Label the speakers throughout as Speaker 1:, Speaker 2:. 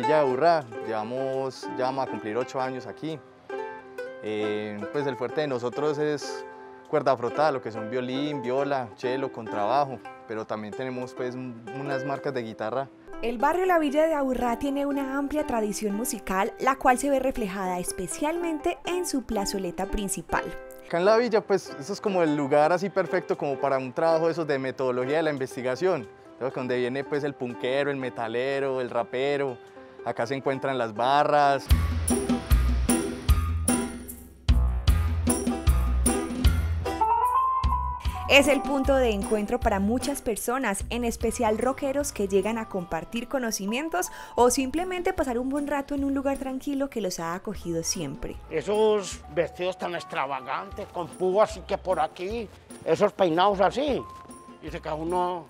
Speaker 1: Villa de Aburrá, ya vamos a cumplir 8 años aquí. Pues el fuerte de nosotros es cuerda frotada, lo que son violín, viola, cello, contrabajo, pero también tenemos pues unas marcas de guitarra.
Speaker 2: El barrio La Villa de Aburrá tiene una amplia tradición musical, la cual se ve reflejada especialmente en su plazoleta principal.
Speaker 1: Acá en la villa, pues, eso es como el lugar así perfecto como para un trabajo de esos de metodología de la investigación, donde viene pues el punkero, el metalero, el rapero, acá se encuentran las barras.
Speaker 2: Es el punto de encuentro para muchas personas, en especial rockeros que llegan a compartir conocimientos o simplemente pasar un buen rato en un lugar tranquilo que los ha acogido siempre.
Speaker 3: Esos vestidos tan extravagantes, con púas así que por aquí, esos peinados así. Dice que uno...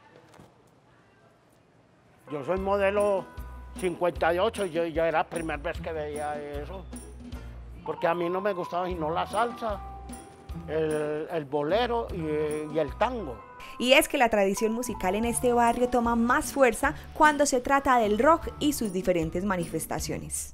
Speaker 3: Yo soy modelo 58 y yo ya era la primera vez que veía eso. Porque a mí no me gustaba sino la salsa, el bolero y el tango.
Speaker 2: Y es que la tradición musical en este barrio toma más fuerza cuando se trata del rock y sus diferentes manifestaciones.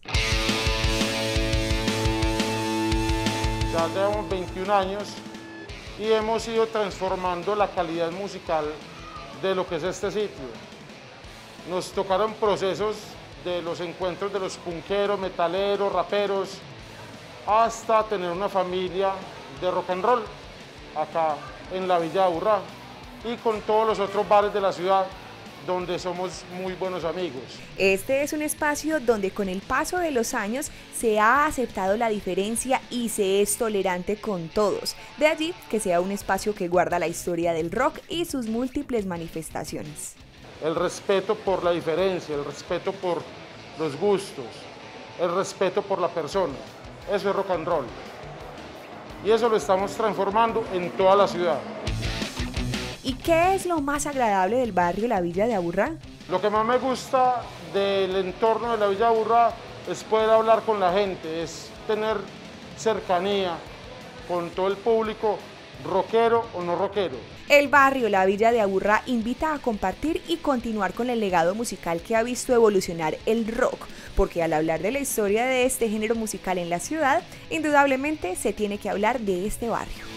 Speaker 4: Ya llevamos 21 años y hemos ido transformando la calidad musical de lo que es este sitio. Nos tocaron procesos de los encuentros de los punkeros, metaleros, raperos, hasta tener una familia de rock and roll acá en la Villa de Aburrá y con todos los otros bares de la ciudad donde somos muy buenos amigos.
Speaker 2: Este es un espacio donde con el paso de los años se ha aceptado la diferencia y se es tolerante con todos. De allí que sea un espacio que guarda la historia del rock y sus múltiples manifestaciones.
Speaker 4: El respeto por la diferencia, el respeto por los gustos, el respeto por la persona. Eso es rock and roll. Y eso lo estamos transformando en toda la ciudad.
Speaker 2: ¿Y qué es lo más agradable del barrio La Villa de Aburrá?
Speaker 4: Lo que más me gusta del entorno de la Villa de Aburrá es poder hablar con la gente, es tener cercanía con todo el público, rockero o no rockero.
Speaker 2: El barrio La Villa de Aburrá invita a compartir y continuar con el legado musical que ha visto evolucionar el rock, porque al hablar de la historia de este género musical en la ciudad, indudablemente se tiene que hablar de este barrio.